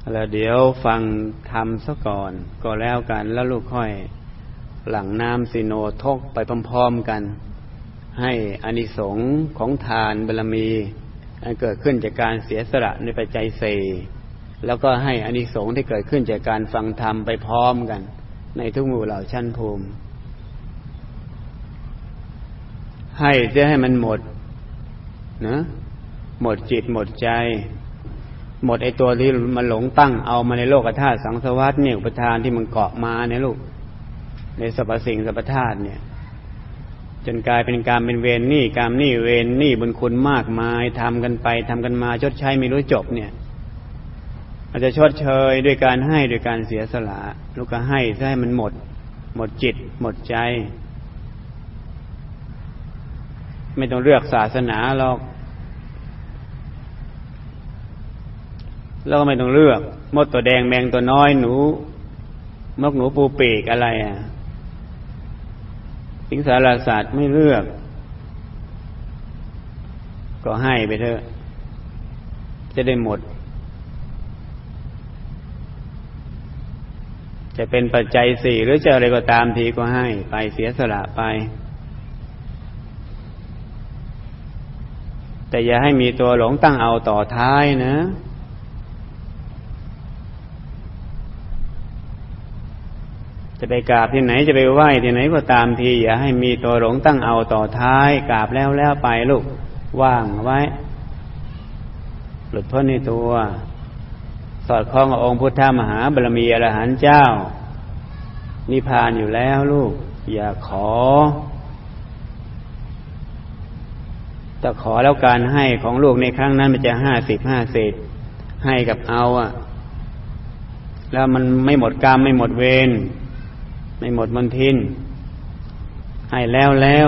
แล้วเดี๋ยวฟังธรรมซะก่อนก็แล้วกันแล้วลูกค่อยหลั่งน้ำสิโนทกไปพร้อมๆกันให้อานิสงส์ของทานบารมีอันเกิดขึ้นจากการเสียสละในปัจจัยสี่แล้วก็ให้อานิสงส์ที่เกิดขึ้นจากการฟังธรรมไปพร้อมกันในทุกหมู่เหล่าชั้นภูมิให้จะให้มันหมดนะหมดจิตหมดใจหมดไอตัวที่มันหลงตั้งเอามาในโลกธาตุสังสารวัฏเนี่ยอุปทานที่มันเกาะมาเนี่ยลูกในสรรพสิ่งสรรพธาตุเนี่ยจนกลายเป็นการเป็นเวรหนี้กรรมหนี้เวรหนี้บุญคุณมากมายทำกันไปทำกันมาชดใช้ไม่รู้จบเนี่ยอาจจะชดเชยด้วยการให้ด้วยการเสียสละลูกก็ให้ซะให้มันหมดจิตหมดใจไม่ต้องเลือกศาสนาหรอกแล้วก็ไม่ต้องเลือกมดตัวแดงแมงตัวน้อยหนูมกหนูปูปีกอะไรสิงสารสัตว์ไม่เลือกก็ให้ไปเถอะจะได้หมดจะเป็นปัจจัยสี่หรือจะอะไรก็ตามทีก็ให้ไปเสียสละไปแต่อย่าให้มีตัวหลงตั้งเอาต่อท้ายนะจะไปกราบที่ไหนจะไปไหว้ที่ไหนก็ตามทีอย่าให้มีตัวหลงตั้งเอาต่อท้ายกราบแล้วไปลูกว่างไว้หลุดพ้นในตัวสอดคล้องกับองค์พุทธมหาบารมีอรหันต์เจ้านิพพานอยู่แล้วลูกอย่าขอแต่ขอแล้วการให้ของลูกในครั้งนั้นมันจะ50-50ให้กับเอาแล้วมันไม่หมดกรรมไม่หมดเวรไม่หมดมลทินให้แล้ว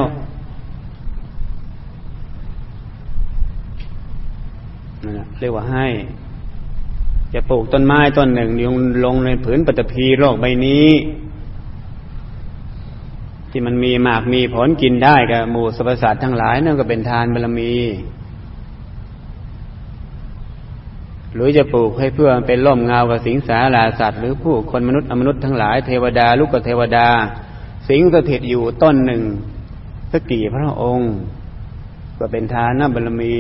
นั่นแหละเรียกว่าให้จะปลูกต้นไม้ต้นหนึ่งลงในผืนปฐพีโลกใบนี้ที่มันมีหมากมีผลกินได้กับหมู่สรรพสัตว์ทั้งหลายนั่นก็เป็นทานบารมีหรือจะปลูกให้เพื่อเป็นร่มเงากับสิงสาราสัตว์หรือผู้คนมนุษย์อมนุษย์ทั้งหลายเทวดาลูกเทวดาสิงสถิตอยู่ต้นหนึ่งสักกี่พระองค์ก็เป็นทานบารมี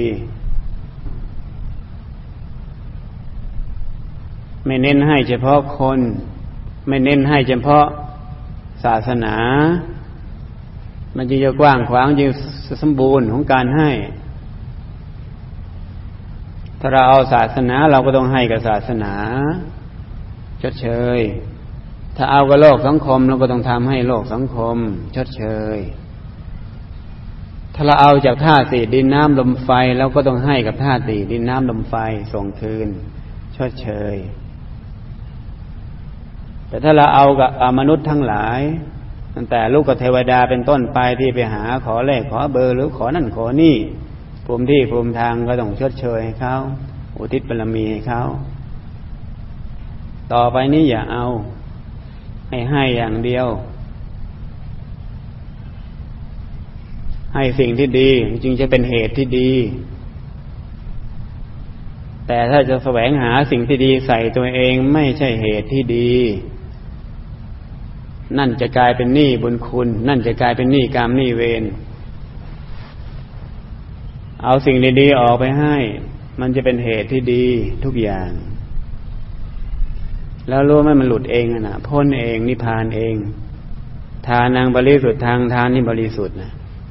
ไม่เน้นให้เฉพาะคนไม่เน้นให้เฉพาะศาสนามันจึงจะกว้างขวางจึงสมบูรณ์ของการให้ถ้าเราเอาศาสนาเราก็ต้องให้กับศาสนาชดเชยถ้าเอากับโลกสังคมเราก็ต้องทำให้โลกสังคมชดเชยถ้าเราเอาจากธาตุสี่ดินน้ำลมไฟเราก็ต้องให้กับธาตุสี่ดินน้ำลมไฟส่งคืนชดเชยแต่ถ้าเราเอากับมนุษย์ทั้งหลายตั้งแต่ลูกกับเทวดาเป็นต้นไปที่ไปหาขอเลขขอเบอร์หรือขอนั่นขอนี่ภูมิที่ภูมิทางก็ต้องชดเชยให้เขาอุทิศบารมีให้เขาต่อไปนี้อย่าเอาให้อย่างเดียวให้สิ่งที่ดีจึงจะเป็นเหตุที่ดีแต่ถ้าจะแสวงหาสิ่งที่ดีใส่ตัวเองไม่ใช่เหตุที่ดีนั่นจะกลายเป็นหนี้บุญคุณนั่นจะกลายเป็นหนี้กรรมหนี้เวรเอาสิ่งดีๆออกไปให้มันจะเป็นเหตุที่ดีทุกอย่างแล้วรู้ไหมมันหลุดเองนะพ้นเองนิพพานเองทานังบริสุทธิ์ทางทานนี่บริสุทธิ์นะ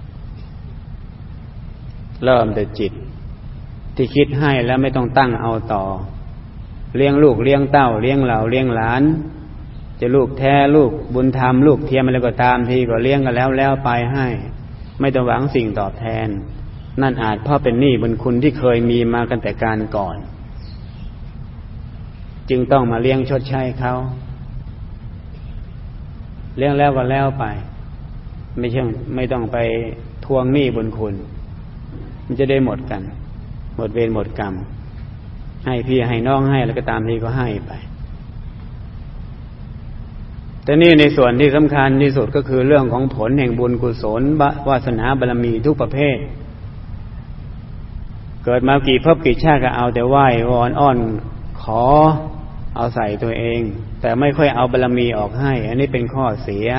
เริ่มแต่จิตที่คิดให้แล้วไม่ต้องตั้งเอาต่อเลี้ยงลูกเลี้ยงเต้าเลี้ยงเหล่าเลี้ยงหลานจะลูกแท้ลูกบุญธรรมลูกเทียมอะไรก็ตามทีก็เลี้ยงกันแล้วไปให้ไม่ต้องหวังสิ่งตอบแทนนั่นอาจเพราะเป็นหนี้บุญคุณที่เคยมีมากันแต่การก่อนจึงต้องมาเลี้ยงชดใช้เขาเลี้ยงแล้วก็แล้วไปไม่ต้องไปทวงหนี้บุญคุณมันจะได้หมดกันหมดเวรหมดกรรมให้พี่ให้น้องให้แล้วก็ตามทีก็ให้ไปแต่นี่ในส่วนที่สำคัญที่สุดก็คือเรื่องของผลแห่งบุญกุศลวาสนาบารมีทุกประเภทเกิดมากี่ภพกี่ชาติก็เอาแต่ไหว้วอนอ้อนขอเอาใส่ตัวเองแต่ไม่ค่อยเอาบารมีออกให้อันนี้เป็นข้อเสีย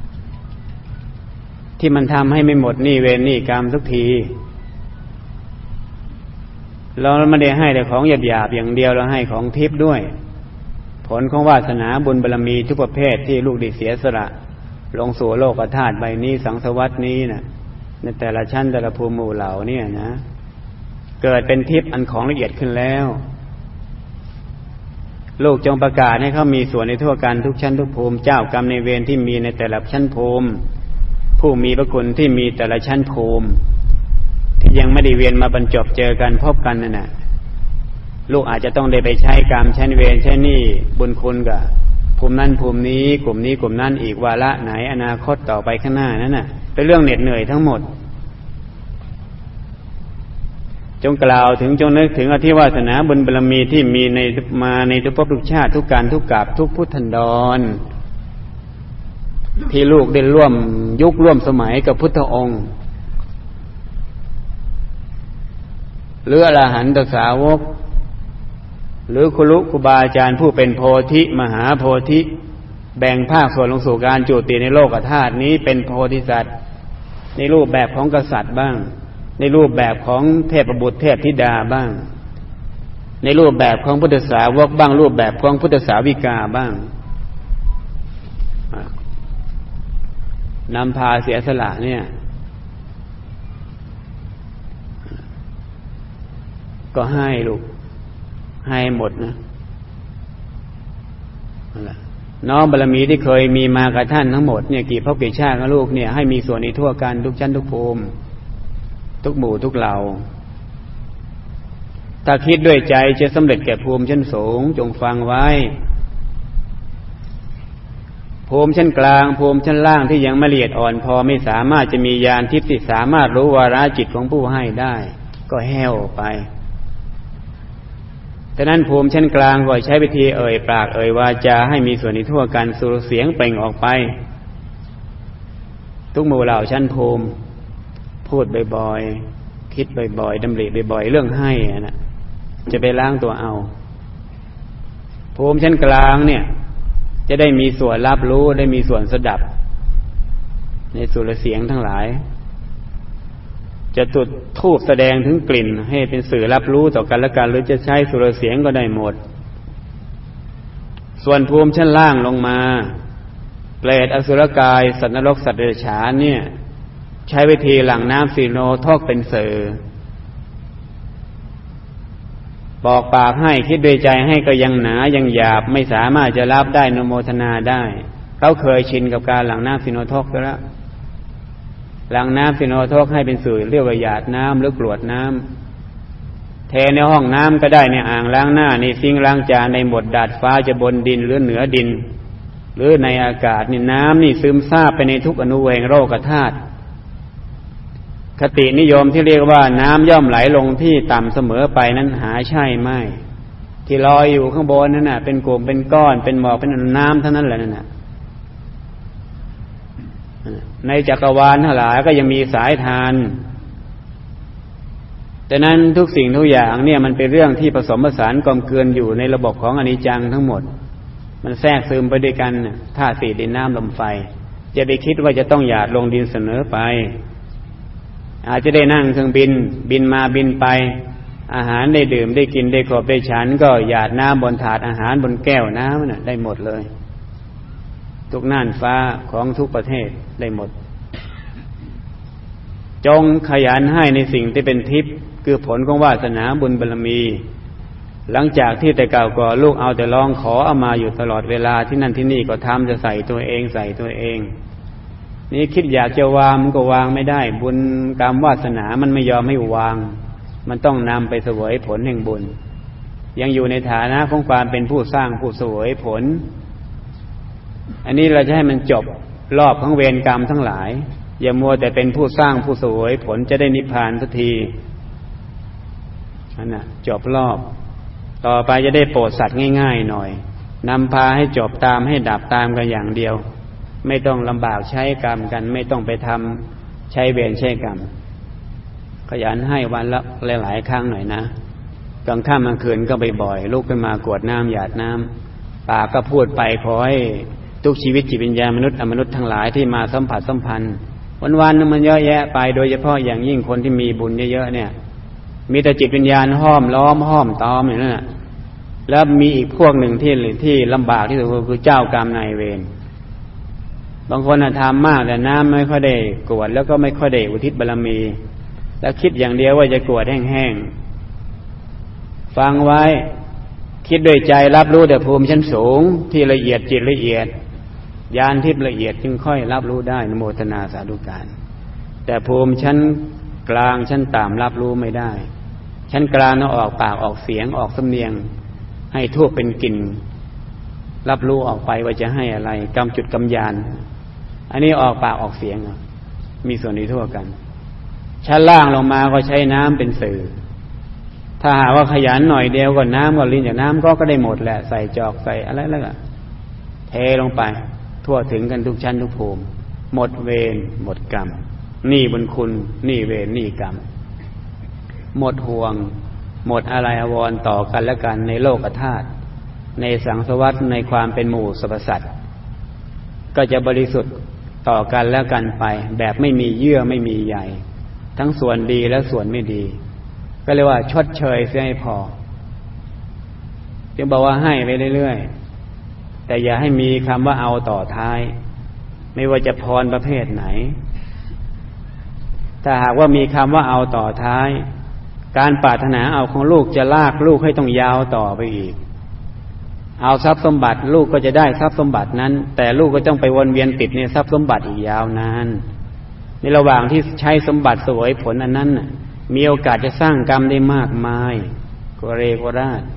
ที่มันทำให้ไม่หมดหนี้เวรหนี้กรรมสักทีเราไม่ได้ให้แต่ของหยาบๆอย่างเดียวเราให้ของทิพย์ด้วยผลของวาสนาบุญบารมีทุกประเภทที่ลูกได้เสียสละลงสู่โลกธาตุใบนี้สังสารวัฏนี้นะในแต่ละชั้นแต่ละภูมิหมู่เหล่าเนี่ยนะเกิดเป็นทิพย์อันของละเอียดขึ้นแล้วลูกจงประกาศให้เขามีส่วนในทั่วกันทุกชั้นทุกภูมิเจ้ากรรมในเวรที่มีในแต่ละชั้นภูมิผู้มีพระคุณที่มีแต่ละชั้นภูมิที่ยังไม่ได้เวียนมาบรรจบเจอกันพบกันนั่นน่ะลูกอาจจะต้องได้ไปใช้กรรมใช้เวรใช้หนี้บุญคุณกับภูมินั้นภูมินี้กลุ่มนี้กลุ่มนั้นอีกวาระไหนอนาคตต่อไปข้างหน้านั่นน่ะเป็นเรื่องเหน็ดเหนื่อยทั้งหมดจงกล่าวถึงจงนึกถึงอธิวาสนาบุญบารมีที่มีในมาในทุกภพทุกชาติทุกการทุกกับทุกพุทธันดรที่ลูกได้ร่วมยุคร่วมสมัยกับพุทธองค์หรืออรหันตสาวกหรือครูบาอาจารย์ผู้เป็นโพธิมหาโพธิแบ่งภาคส่วนลงสู่การจุติในโลกธาตุนี้เป็นโพธิสัตว์ในรูปแบบของกษัตริย์บ้างในรูปแบบของเทพบุตรเทพธิดาบ้างในรูปแบบของพุทธสาวกบ้างรูปแบบของพุทธสาวิกาบ้างนำพาเสียสละเนี่ยก็ให้ลูกให้หมดนะน้อมบารมีที่เคยมีมากับท่านทั้งหมดเนี่ยกี่ภพกี่ชาติกับลูกเนี่ยให้มีส่วนในทั่วกันทุกชั้นทุกภูมิทุกหมู่ทุกเหล่าถ้าคิดด้วยใจจะสำเร็จแก่ภูมิชั้นสูงจงฟังไว้ภูมิชั้นกลางภูมิชั้นล่างที่ยังไม่ละเอียดอ่อนพอไม่สามารถจะมีญาณทิพย์ที่สามารถรู้วาระจิตของผู้ให้ได้ก็แห้วไปฉะนั้นภูมิชั้นกลางก็ใช้วิธีเอ่ยปากเอ่ยวาจาให้มีส่วนในทั่วกันสู่เสียงเปล่งออกไปทุกหมู่เหล่าชั้นภูมิพูดบ่อยๆคิดบ่อยๆดำริบ่อยๆเรื่องให้นะจะไปล้างตัวเอาภูมิชั้นกลางเนี่ยจะได้มีส่วนรับรู้ได้มีส่วนสดับในส่วนเสียงทั้งหลายจะจุดธูปแสดงถึงกลิ่นให้เป็นสื่อรับรู้ต่อกันและกันหรือจะใช้ส่วนเสียงก็ได้หมดส่วนภูมิชั้นล่างลงมาเปรตอสุรกายสัตว์นรกสัตว์เดรัจฉานเนี่ยใช้วิธีหลั่งน้ำสีโนทอกเป็นสื่อบอกปากให้คิดด้วยใจให้ก็ยังหนายังหยาบไม่สามารถจะรับได้นโมทนาได้เขาเคยชินกับการหลั่งน้ำสีโนทอกแล้วหลั่งน้ำสีโนทอกให้เป็นสื่อเรียกว่าหยาดน้ำหรือกรวดน้ำเทในห้องน้ำก็ได้ในอ่างล้างหน้าในซิงค์ล้างจานในหมดดาดฟ้าจะบนดินหรือเหนือดินหรือในอากาศนี่น้ำนี่ซึมซาบไปในทุกอนุแห่งโลกธาตุคตินิยมที่เรียกว่าน้ำย่อมไหลลงที่ต่ำเสมอไปนั้นหาใช่ไม่ที่ลอยอยู่ข้างบนนั่นน่ะเป็นกลุ่มเป็นก้อนเป็นหมอกเป็นน้ำเท่านั้นแหละนั่นน่ะในจักรวาลทั้งหลายก็ยังมีสายทานแต่นั้นทุกสิ่งทุกอย่างเนี่ยมันเป็นเรื่องที่ผสมผสานกลมเกลือนอยู่ในระบบของอนิจจังทั้งหมดมันแทรกซึมไปด้วยกันธาตุสี่ดินน้ำลมไฟจะไปคิดว่าจะต้องหยาดลงดินเสมอไปอาจจะได้นั่งเครื่องบินบินมาบินไปอาหารได้ดื่มได้กินได้ขบได้ฉันก็หยาดน้ำบนถาดอาหารบนแก้วน้ำน่ะได้หมดเลยทุกน่านฟ้าของทุกประเทศได้หมดจงขยันให้ในสิ่งที่เป็นทิพย์คือผลของวาสนาบุญบารมีหลังจากที่แต่เก่าก่อลูกเอาแต่ร้องขอเอามาอยู่ตลอดเวลาที่นั่นที่นี่ก็ทำจะใส่ตัวเองใส่ตัวเองนี่คิดอยากจะวางมันก็วางไม่ได้บุญกรรมวาสนามันไม่ยอมให้วางมันต้องนำไปเสวยผลแห่งบุญยังอยู่ในฐานะของความเป็นผู้สร้างผู้เสวยผลอันนี้เราจะให้มันจบรอบของเวรกรรมทั้งหลายอย่ามัวแต่เป็นผู้สร้างผู้เสวยผลจะได้นิพพานสักทีนั่นน่ะจบรอบต่อไปจะได้โปรดสัตว์ง่ายๆหน่อยนำพาให้จบตามให้ดับตามกันอย่างเดียวไม่ต้องลำบากใช้กรรมกันไม่ต้องไปทำใช้เวรใช้กรรมขยันให้วันละหลายๆครั้งหน่อยนะกลางค่ำกลางคืนก็บ่อยๆลุกขึ้นมากรวดน้ำหยาดน้ำปากก็พูดไปขอให้ทุกชีวิตจิตวิญญาณมนุษย์อมนุษย์ทั้งหลายที่มาสัมผัสสัมพันธ์วันๆมันเยอะแยะไปโดยเฉพาะอย่างยิ่งคนที่มีบุญเยอะๆเนี่ยมีแต่จิตวิญญาณห้อมล้อมห้อมตอมอย่างนั้นน่ะแล้วมีอีกพวกหนึ่งที่ลำบากที่สุดคือเจ้ากรรมนายเวรบางคนทำมากแต่น้ำไม่ค่อยได้กรวดแล้วก็ไม่ค่อยได้อุทิศบารมีแล้วคิดอย่างเดียวว่าจะกรวดแห้งๆฟังไว้คิดด้วยใจรับรู้แต่ภูมิชั้นสูงที่ละเอียดจิตละเอียดญาณทิพย์ละเอียดจึงค่อยรับรู้ได้อนุโมทนาสาธุการแต่ภูมิชั้นกลางชั้นต่ำรับรู้ไม่ได้ชั้นกลางต้องออกปากออกเสียงออกสำเนียงให้ทั่วเป็นกลิ่นรับรู้ออกไปว่าจะให้อะไรกำจุดกำยานอันนี้ออกปากออกเสียงมีส่วนนี้ทั่วกันชั้นล่างลงมาก็ใช้น้ำเป็นสื่อถ้าหากว่าขยันหน่อยเดียวก็น้ำก็ลิ้นจากน้ำก็ได้หมดแหละใส่จอกใส่อะไรแล้วก็เทลงไปทั่วถึงกันทุกชั้นทุกภูมิหมดเวรหมดกรรมนี่บุญคุณนี่เวรนี่กรรมหมดห่วงหมดอะไรอวรต่อกันและกันในโลกธาตุในสังสารวัฏในความเป็นหมู่สรรพสัตว์ก็จะบริสุทธิ์ต่อกันและกันไปแบบไม่มีเยื่อไม่มีใยทั้งส่วนดีและส่วนไม่ดีก็เรียกว่าชดเชยเสียให้พอจึงบอกว่าให้ไปเรื่อยๆแต่อย่าให้มีคำว่าเอาต่อท้ายไม่ว่าจะพรประเภทไหนถ้าหากว่ามีคำว่าเอาต่อท้ายการปรารถนาเอาของลูกจะลากลูกให้ต้องยาวต่อไปอีกเอาทรัพย์สมบัติลูกก็จะได้ทรัพย์สมบัตินั้นแต่ลูกก็ต้องไปวนเวียนติดในทรัพย์สมบัติอีกยาวนานในระหว่างที่ใช้สมบัติเสวยผลอันนั้นมีโอกาสจะสร้างกรรมได้มากมายโกเรโกราช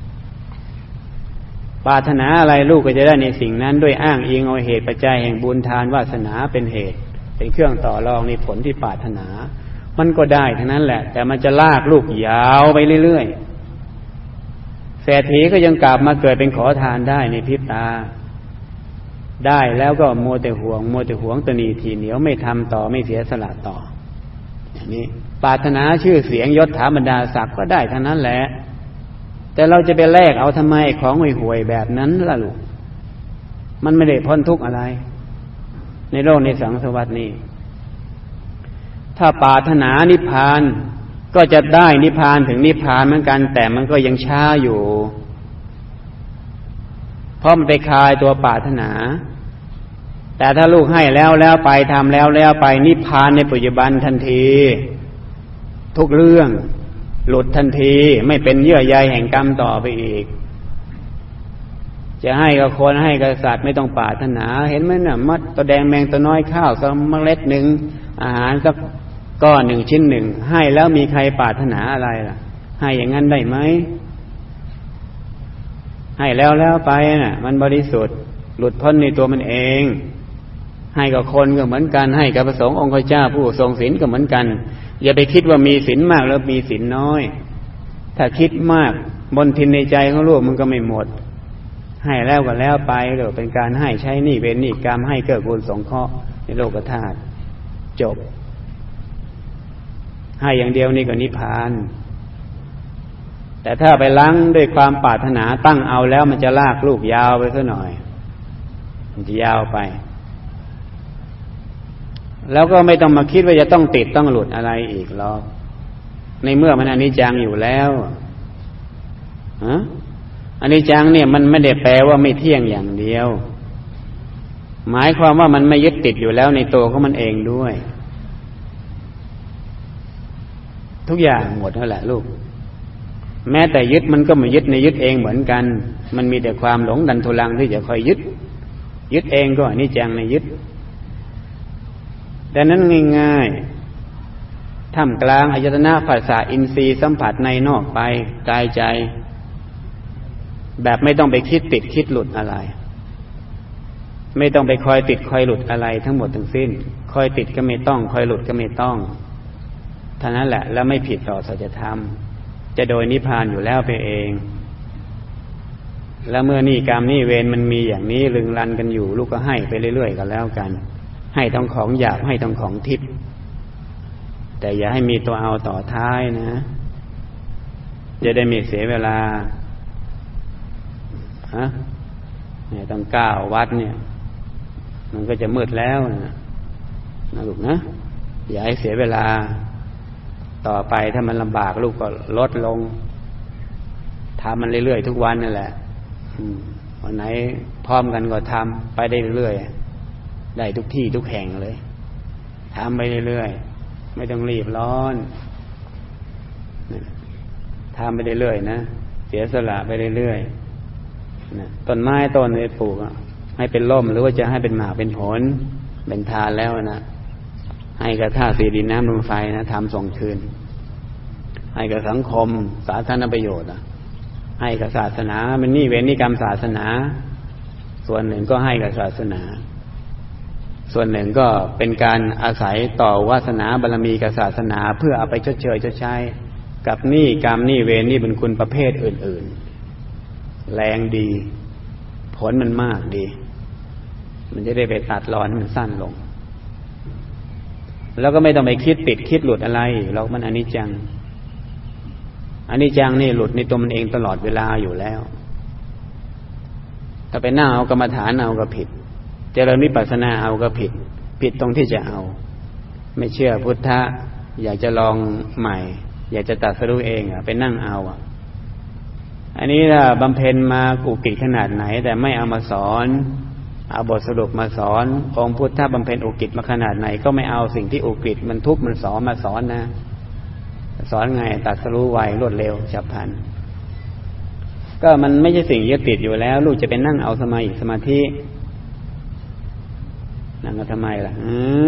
ปรารถนาอะไรลูกก็จะได้ในสิ่งนั้นด้วยอ้างอิงเอาเหตุปัจจัยแห่งบุญทานวาสนาเป็นเหตุเป็นเครื่องต่อรองในผลที่ปรารถนามันก็ได้ทั้งนั้นแหละแต่มันจะลากลูกยาวไปเรื่อยๆเศรษฐีก็ยังกลับมาเกิดเป็นขอทานได้ในพริบตาได้แล้วก็มัวแต่ห่วงตนีทีเหนียวไม่ทำต่อไม่เสียสละต่ออย่างนี้ปรารถนาชื่อเสียงยศถาบรรดาศักดิ์ก็ได้ทั้งนั้นแหละแต่เราจะไปแลกเอาทำไมของห่วยๆแบบนั้นล่ะลูกมันไม่ได้พ้นทุกข์อะไรในโลกในสังสารวัฏนี้ถ้าปรารถนานิพพานก็จะได้นิพพานถึงนิพพานเหมือนกันแต่มันก็ยังช้าอยู่เพราะมันไปคลายตัวปรารถนาแต่ถ้าลูกให้แล้วไปทำแล้วไปนิพพานในปัจจุบันทันทีทุกเรื่องหลุดทันทีไม่เป็นเยื่อใยแห่งกรรมต่อไปอีกจะให้กับคนให้กับสัตว์ไม่ต้องปรารถนาเห็นไหมน่ะมัดตัวแดงแมงตัวน้อยข้าวสักเมล็ดหนึ่งอาหารสักก้อนหนึ่งชิ้นหนึ่งให้แล้วมีใครปรารถนาอะไรล่ะให้อย่างนั้นได้ไหมให้แล้วไปน่ะมันบริสุทธิ์หลุดพ้นในตัวมันเองให้กับคนก็เหมือนกันให้กับพระสงฆ์องค์เจ้าผู้ทรงศีลก็เหมือนกันอย่าไปคิดว่ามีศีลมากแล้วมีศีลน้อยถ้าคิดมากมลทินในใจของลูกมันก็ไม่หมดให้แล้วก็แล้วไปหรือเป็นการให้ใช้หนี้เวรหนี้กรรมให้เกื้อกูลสงเคราะห์ในโลกธาตุจบให้อย่างเดียวนี่ก็นิพพานแต่ถ้าไปล้างด้วยความปรารถนาตั้งเอาแล้วมันจะลากลูกยาวไปซะหน่อยมันจะยาวไปแล้วก็ไม่ต้องมาคิดว่าจะต้องติดต้องหลุดอะไรอีกหรอกในเมื่อมันอนิจจังอยู่แล้วอนิจจังเนี่ยมันไม่ได้แปลว่าไม่เที่ยงอย่างเดียวหมายความว่ามันไม่ยึดติดอยู่แล้วในตัวของมันเองด้วยทุกอย่างหมดนั่นแหละลูกแม้แต่ยึดมันก็มายึดในยึดเองเหมือนกันมันมีแต่ความหลงดันทุลังที่จะคอยยึดเองก็อนิจจังในยึดดังนั้นง่ายๆท่ามกลางอายตนะภาษาอินทรีย์สัมผัสในนอกไปกายใจแบบไม่ต้องไปคิดติดคิดหลุดอะไรไม่ต้องไปคอยติดคอยหลุดอะไรทั้งหมดทั้งสิ้นคอยติดก็ไม่ต้องคอยหลุดก็ไม่ต้องเท่านั้นแหละแล้วไม่ผิดต่อสัจธรรมจะโดยนิพพานอยู่แล้วไปเองแล้วเมื่อนี่กรรมนี่เวรมันมีอย่างนี้ลึงลันกันอยู่ลูกก็ให้ไปเรื่อยๆกันแล้วกันให้ทั้งของหยาบให้ทั้งของทิพย์แต่อย่าให้มีตัวเอาต่อท้ายนะจะได้ไม่เสียเวลาเนี่ยต้อง9 วัดเนี่ยมันก็จะมืดแล้วนะลูกนะอย่าให้เสียเวลาต่อไปถ้ามันลำบากลูกก็ลดลงทำมันเรื่อยๆทุกวันนั่นแหละวันไหนพร้อมกันก็ทำไปได้เรื่อยๆได้ทุกที่ทุกแห่งเลยทำไปเรื่อยๆไม่ต้องรีบร้อนทำไปเรื่อยๆนะเสียสละไปเรื่อยๆต้นไม้ต้นนี้ปลูกให้เป็นร่มหรือว่าจะให้เป็นหมากเป็นผลเป็นทานแล้วนะให้กับธาตุสี่ดินน้ำลมไฟนะทำส่งคืนให้กับสังคมสาธารณประโยชน์ให้กับศาสนามันนี่เวรนี่กรรมศาสนาส่วนหนึ่งก็ให้กับศาสนาส่วนหนึ่งก็เป็นการอาศัยต่อวาสนาบารมีกับศาสนาเพื่อเอาไปชดเชยชดใช้กับหนี้กรรมหนี้เวรหนี้บุญคุณประเภทอื่นๆแรงดีผลมันมากดีมันจะได้ไปตัดรอนให้มันสั้นลงแล้วก็ไม่ต้องไปคิดติดคิดหลุดอะไรเรามันอนิจจังนี่หลุดในตัวมันเองตลอดเวลาอยู่แล้วถ้าไปนั่งเอากรรมฐานเอาก็ผิดเจริญวิปัสสนาเอาก็ผิดตรงที่จะเอาไม่เชื่อพุทธะอยากจะลองใหม่อยากจะตรัสรู้เองไปนั่งเอาอันนี้ถ้าบำเพ็ญมาอุกิจขนาดไหนแต่ไม่เอามาสอนเอาบทสรุปมาสอนองค์พุทธะบำเพ็ญอุกิจมาขนาดไหนก็ไม่เอาสิ่งที่อุกิจมันทุกข์มันสอนมาสอนนะสอนไงตรัสรู้ไวรวดเร็วฉับพลันก็มันไม่ใช่สิ่งยึดติดอยู่แล้วลูกจะไปนั่งเอาสมาธินั่งก็ทำไมล่ะ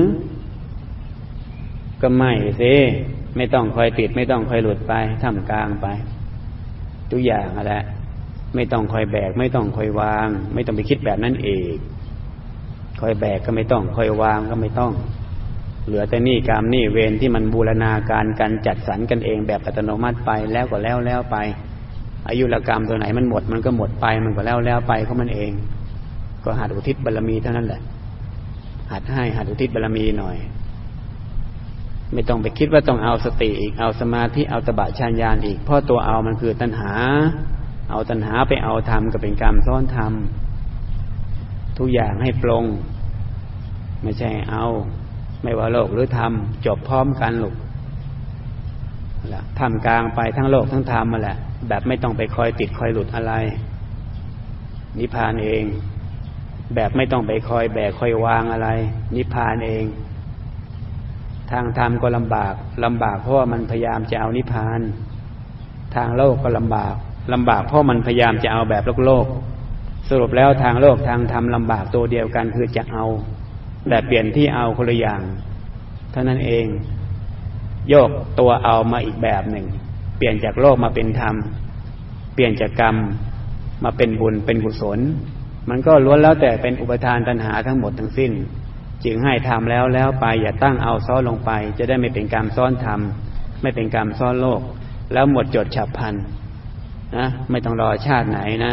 ก็ไม่สิไม่ต้องคอยติดไม่ต้องคอยหลุดไปท่ามกลางไปทุกอย่างแหละไม่ต้องคอยแบกไม่ต้องคอยวางไม่ต้องไปคิดแบบนั้นเองคอยแบกก็ไม่ต้องคอยวางก็ไม่ต้องเหลือแต่นี่กรรมนี่เวรที่มันบูรณาการกันจัดสรรกันเองแบบอัตโนมัติไปแล้วก็แล้วไปอายุรกรรมตัวไหนมันหมดมันก็หมดไปมันก็แล้วไปของมันเองก็หัดอุทิศบารมีเท่านั้นแหละหัดอุทิศบารมีหน่อยไม่ต้องไปคิดว่าต้องเอาสติอีกเอาสมาธิเอาตบะฌานญาณอีกเพราะตัวเอามันคือตัณหาเอาตัณหาไปเอาธรรมก็เป็นกรรมซ้อนธรรมทุกอย่างให้ปลงไม่ใช่เอาไม่ว่าโลกหรือธรรมจบพร้อมกันลูกทำกลางไปทั้งโลกทั้งธรรมมาแหละแบบไม่ต้องไปคอยติดคอยหลุดอะไรนิพพานเองแบบไม่ต้องไปคอยแบกคอยวางอะไรนิพพานเองทางธรรมก็ลำบากเพราะว่ามันพยายามจะเอานิพพานทางโลกก็ลำบากเพราะมันพยายามจะเอาแบบโลกสรุปแล้วทางโลกทางธรรมลำบากตัวเดียวกันคือจะเอาแต่เปลี่ยนที่เอาคนละอย่างเท่านั้นเองโยกตัวเอามาอีกแบบหนึ่งเปลี่ยนจากโลกมาเป็นธรรมเปลี่ยนจากกรรมมาเป็นบุญเป็นกุศลมันก็ล้วนแล้วแต่เป็นอุปทานตัณหาทั้งหมดทั้งสิ้นจึงให้ทำแล้วไปอย่าตั้งเอาซ้อนลงไปจะได้ไม่เป็นกรรมซ้อนธรรมไม่เป็นกรรมซ้อนโลกแล้วหมดจดฉับพลันนะไม่ต้องรอชาติไหนนะ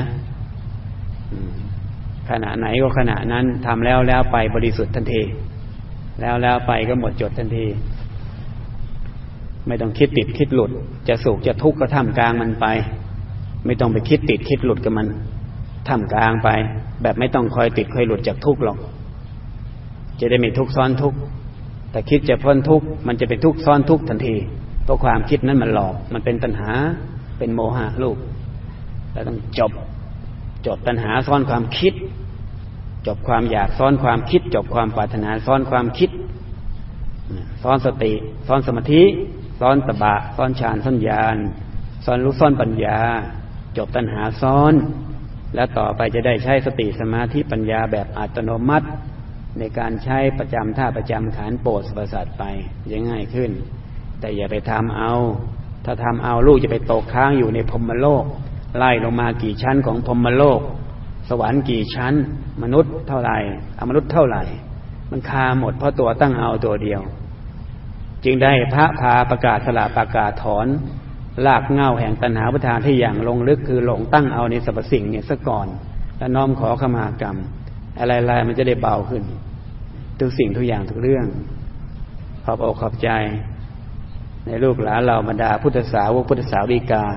ขณะไหนก็ขณะนั้นทำแล้วไปบริสุทธิ์ทันทีแล้วไปก็หมดจดทันทีไม่ต้องคิดติดคิดหลุดจะสุขจะทุกข์ก็ท่ามกลางมันไปไม่ต้องไปคิดติดคิดหลุดกับมันท่ามกลางไปแบบไม่ต้องคอยติดคอยหลุดจากทุกข์หรอกจะได้ไม่ทุกข์ซ้อนทุกข์แต่คิดจะพ้นทุกข์มันจะเป็นทุกข์ซ้อนทุกข์ทันทีเพราะความคิดนั้นมันหลอกมันเป็นตัณหาเป็นโมหะลูกแล้วต้องจบตัณหาซ้อนความคิดจบความอยากซ้อนความคิดจบความปรารถนาซ้อนความคิดซ้อนสติซ้อนสมาธิซ้อนตบะซ้อนฌานซ้อนญาณซ้อนรู้ซ้อนปัญญาจบตัณหาซ้อนแล้วต่อไปจะได้ใช้สติสมาธิปัญญาแบบอัตโนมัติในการใช้ประจำท่าประจำขันโปรดประสาทไปยังง่ายขึ้นแต่อย่าไปทำเอาถ้าทำเอาลูกจะไปตกค้างอยู่ในพรหมโลกไล่ลงมากี่ชั้นของพรหมโลกสวรรค์กี่ชั้นมนุษย์เท่าไหร่อมนุษย์เท่าไหร่มันคาหมดเพราะตัวตั้งเอาตัวเดียวจึงได้พระพาประกาศสละประกาศถอนรากเหง้าแห่งตัณหาอุปทานที่อย่างลงลึกคือหลงตั้งเอาในสรรพสิ่งเนี่ยซะก่อนแล้วน้อมขอขมากรรมอะไรๆมันจะได้เบาขึ้นทุกสิ่งทุกอย่างทุกเรื่องขอบอกขอบใจในลูกหลานเราบรรดาพุทธสาวกพุทธสาวิกา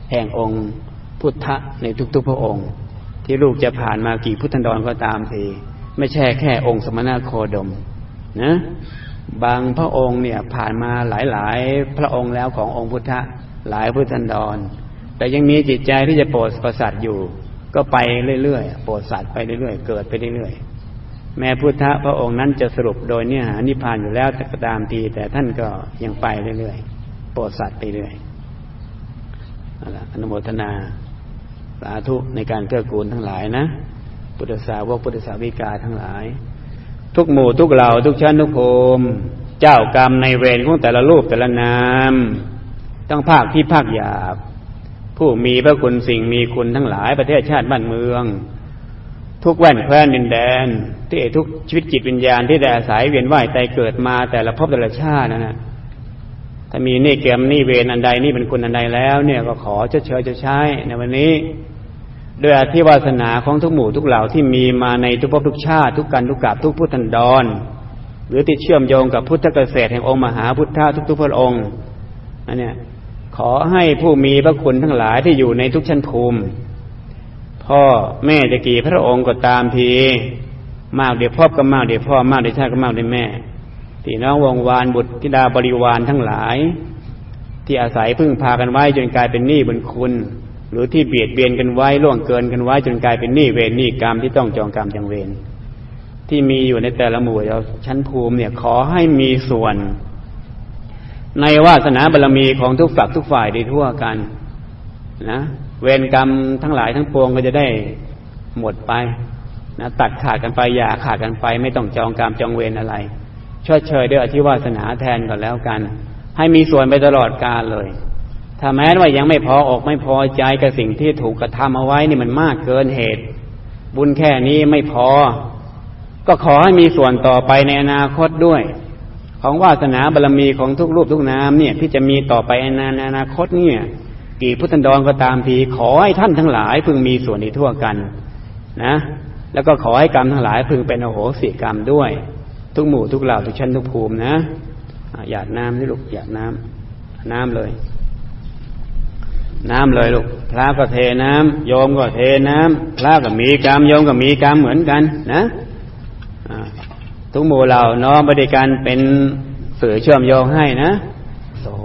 แห่งองค์พุทธะในทุกๆพระองค์ที่ลูกจะผ่านมากี่พุทธันดรก็ตามทีไม่ใช่แค่องค์สมณโคดมนะบางพระองค์เนี่ยผ่านมาหลายๆพระองค์แล้วขององค์พุทธะหลายพุทธันดรแต่ยังมีจิตใจที่จะโปรดประสัตอยู่ก็ไปเรื่อยๆโปรดสัตว์ไปเรื่อยๆเกิดไปเรื่อยๆแม้พุทธะพระองค์นั้นจะสรุปโดยเนื้อหานิพพานอยู่แล้วแต่ก็ตามทีแต่ท่านก็ยังไปเรื่อยๆโปรดสัตว์ไปเรื่อยอนุโมทนาสาธุในการเกื้อกูลทั้งหลายนะพุทธสาวกพุทธสาวิกาทั้งหลายทุกหมู่ทุกเหล่าทุกชั้นทุกภูมิเจ้ากรรมในเวรของแต่ละรูปแต่ละนามต้องภาคที่ภาคหยาบผู้มีพระคุณสิ่งมีคุณทั้งหลายประเทศชาติบ้านเมืองทุกแว่นแคว้นดินแดนที่ทุกชีวิตจิตวิญญาณที่ได้อาศัยเวียนว่ายตายเกิดมาแต่ละภพแต่ละชาตินะถ้ามีนี่เกมนี่เวรอันใดนี่เป็นคุณอันใดแล้วเนี่ยก็ขอชดเชยชดใช้ในวันนี้ด้วยอธิวาสนาของทุกหมู่ทุกเหล่าที่มีมาในทุกภพทุกชาติทุกกันทุกกาบทุกพุทธันดรหรือที่เชื่อมโยงกับพุทธเกษตรแห่งองค์มหาพุทธะทุกๆพระองค์อันเนี้ยขอให้ผู้มีพระคุณทั้งหลายที่อยู่ในทุกชั้นภูมิพ่อแม่จะกี่พระองค์ก็ตามทีมากเดี๋ยวพ่อก็มากเดี๋ยวพ่อมากเดี๋ยวชาติก็มากเดี๋ยวแม่พี่น้องวงวานบุตรธิดาบริวารทั้งหลายที่อาศัยพึ่งพากันไว้จนกลายเป็นหนี้บุญคุณหรือที่เบียดเบียนกันไว้ล่วงเกินกันไว้จนกลายเป็นหนี้เวรหนี้กรรมที่ต้องจองกรรมจองเวรที่มีอยู่ในแต่ละหมู่ชั้นภูมิเนี่ยขอให้มีส่วนในวาสนาบารมีของทุกฝักทุกฝ่ายได้ทั่วกันนะเวรกรรมทั้งหลายทั้งปวงก็จะได้หมดไปนะตัดขาดกันไปอย่าขาดกันไปไม่ต้องจองกรรมจองเวรอะไรชดเชยด้วยอธิวาสนาแทนก่อนแล้วกันให้มีส่วนไปตลอดกาลเลยถ้าแม้ว่ายังไม่พออกไม่พอใจกับสิ่งที่ถูกกระทำเอาไว้นี่มันมากเกินเหตุบุญแค่นี้ไม่พอก็ขอให้มีส่วนต่อไปในอนาคตด้วยของวาสนาบารมีของทุกรูปทุกนามเนี่ยที่จะมีต่อไปในอนาคตเนี่ยกี่พุทธันดรก็ตามทีขอให้ท่านทั้งหลายพึงมีส่วนในทั่วกันนะแล้วก็ขอให้กรรมทั้งหลายพึงเป็นอโหสิกรรมด้วยทุกหมู่ทุกเหล่าทุกชั้นทุกภูมินะหยาดน้ำนี่ลูกหยาดน้ำเลยน้ำเลยลูกพระก็เทน้ำโยมก็เทน้ำพระก็มีกรรมโยมก็มีกรรมเหมือนกันนะทุกหมู่เหล่าน้อมบริการเป็นสื่อเชื่อมโยงให้นะโส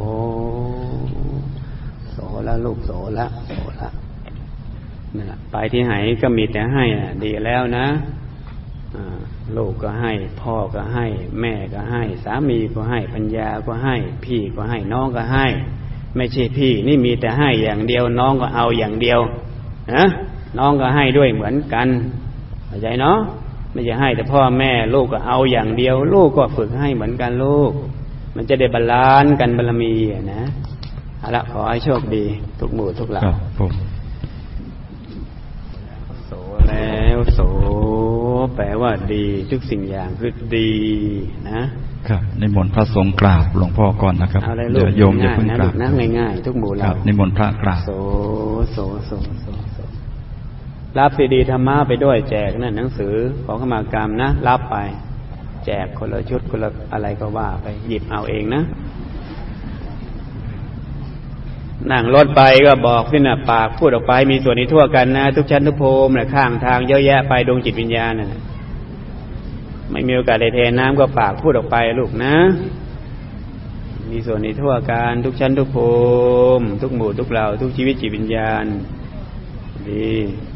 ละลูกโสละนี่แหละไปที่ไหนก็มีแต่ให้ดีแล้วนะลูกก็ให้พ่อก็ให้แม่ก็ให้สามีก็ให้ปัญญาก็ให้พี่ก็ให้น้องก็ให้ไม่ใช่พี่นี่มีแต่ให้อย่างเดียวน้องก็เอาอย่างเดียวนะน้องก็ให้ด้วยเหมือนกันเข้าใจเนาะไม่ใช่ให้แต่พ่อแม่ลูกก็เอาอย่างเดียวลูกก็ฝึกให้เหมือนกันลูกมันจะได้บาลานซ์กันบารมีนะเอาละขอให้โชคดีทุกหมู่ทุกเหล่าโสแล้วโสแปลว่าดีทุกสิ่งอย่างคือดีนะครับนิมนต์พระสงฆ์กราบหลวงพ่อก่อนนะครับเดี๋ยวโยมจะเพิ่งกราบนะง่ายๆทุกหมู่เรานิมนต์พระกราบโสรับซีดีธรรมะไปด้วยแจกนั่นหนังสือขอขมากรรมนะรับไปแจกคนละชุดคนละอะไรก็ว่าไปหยิบเอาเองนะนั่งรถไปก็บอกสินะปากพูดออกไปมีส่วนนี้ทั่วกันนะทุกชั้นทุกภูมินะข้างทางเยอะแยะไปดวงจิตวิญญาณนะไม่มีโอกาสได้เทน้ำก็ปากพูดออกไปลูกนะมีส่วนนี้ทั่วกันทุกชั้นทุกภูมิทุกหมู่ทุกเหล่าทุกชีวิตจิตวิญญาณดี